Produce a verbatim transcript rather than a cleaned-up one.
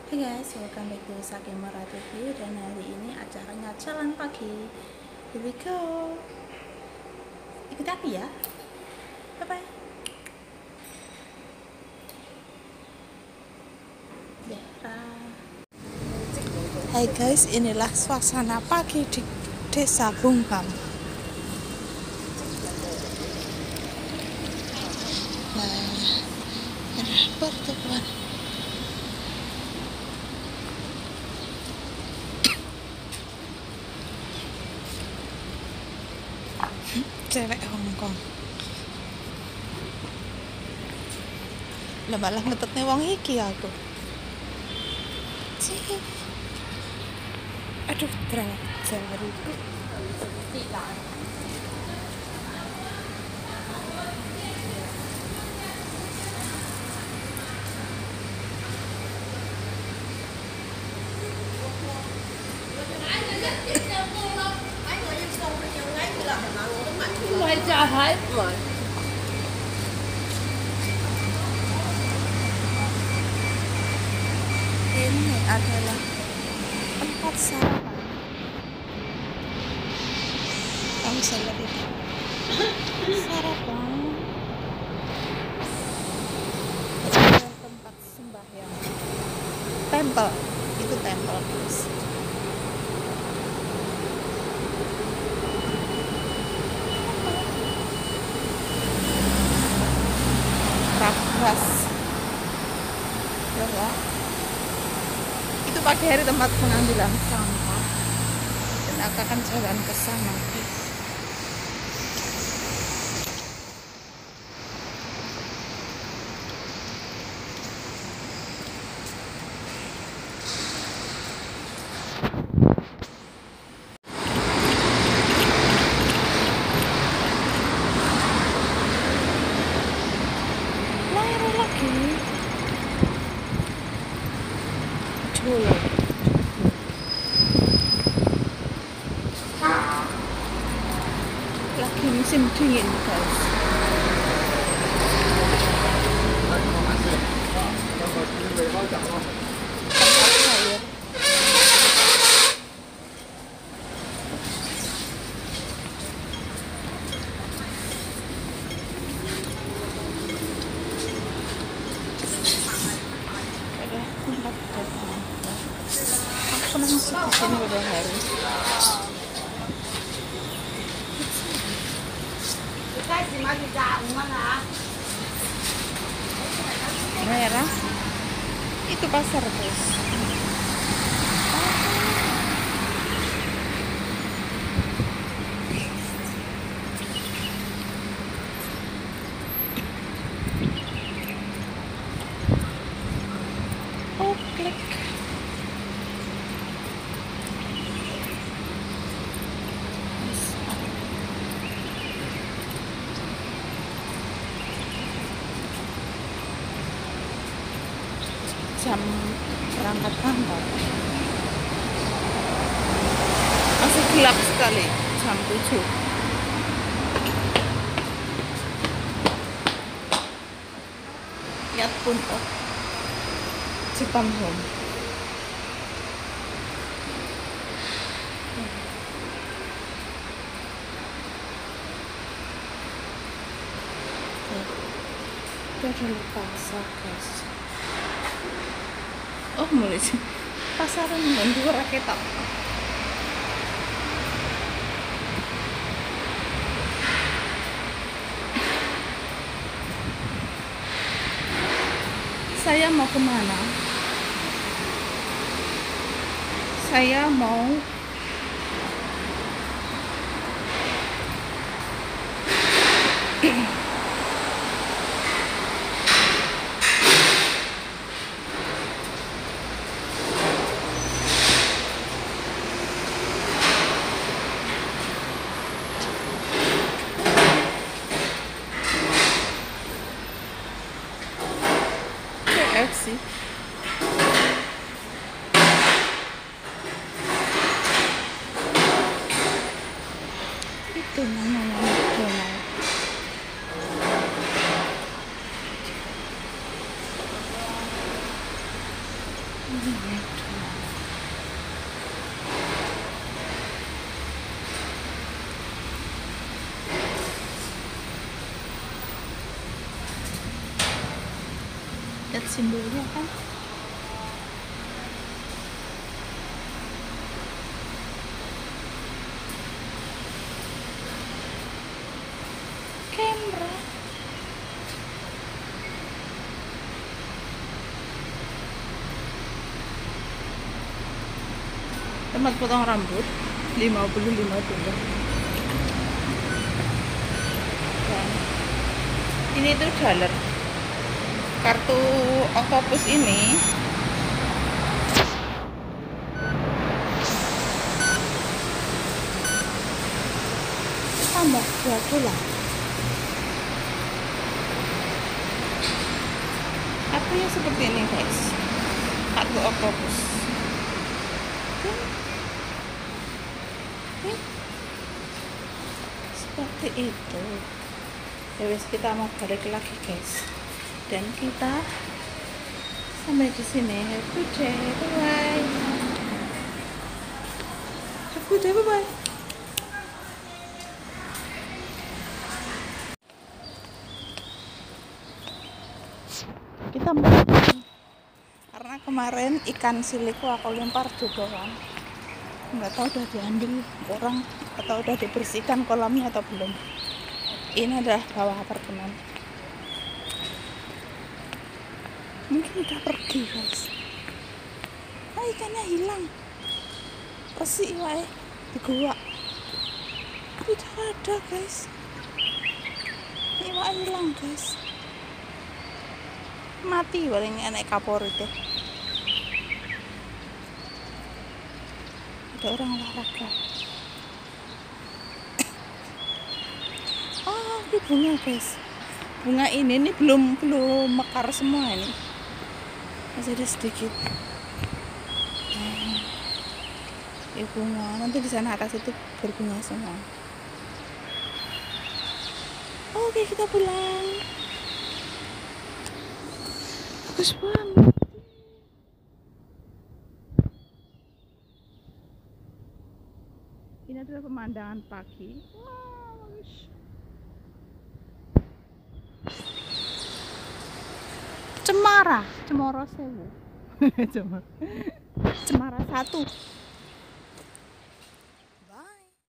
Hai guys, welcome back to Sakemara T V. Dan hari ini acaranya jalan pagi. Here we go. Ikuti aku ya. Bye bye. Hai guys, inilah suasana pagi di Desa Bungkam. Nah, ini pertemuan. Cewek Hongkong. Lah malah ngetetne wong iki aku. Cih. Aduh, terang jariku. Ngoài chả hết rồi. Ini adalah tempat sarapan. Kamu bisa lihat itu. Sarapan. Dan tempat sembahyang. Tempel. Itu tempel, guys. Keras. Ya, itu pagi hari tempat pengambilan sampah. Dan aku akan jalan ke sana, guys. Dulu. Lagi musim dingin, guys. Aku masuk di sini udah hari. Merah. Itu pasar, guys. Oh, klik. Jam berangkat kantor masih gelap sekali, jam tujuh. Lihat pun oh Jepang Home. Itu ada pasar, guys. Oh, mulai sih pasaran bantu rakyat. Saya mau kemana? Saya mau K F C. Itu namanya McDonald. Lihat simbolnya kan. Canberra. Tempat potong rambut lima puluh lima dolar. Dan ini tuh dollar. Kartu Octopus ini tambah dua dolar. Kartunya seperti ini guys, kartu Octopus. Seperti itu. Ya wes, kita mau balik lagi guys, dan kita sampai di sini. Have a good day, bye bye. Have a good day, bye bye. Kita mau, karena kemarin ikan siliku aku lempar juga kan, nggak tahu udah diambil orang atau udah dibersihkan kolamnya atau belum. Ini adalah bawah apartemen, mungkin udah pergi guys. Nah, ikannya hilang, resik wae di gua, tidak ada guys. Iwak hilang guys, mati paling enak kapor itu. Ada orang olahraga. Oh, ini bunga guys. Bunga ini nih belum belum mekar semua ini. Masih ada sedikit. Nah, ini bunga. Nanti di sana atas itu berbunga semua. Oke, kita pulang. Bagus banget. Ini adalah pemandangan pagi. Wow, bagus. Cemara, Cemoro Sewu. Cemara. Cemara satu.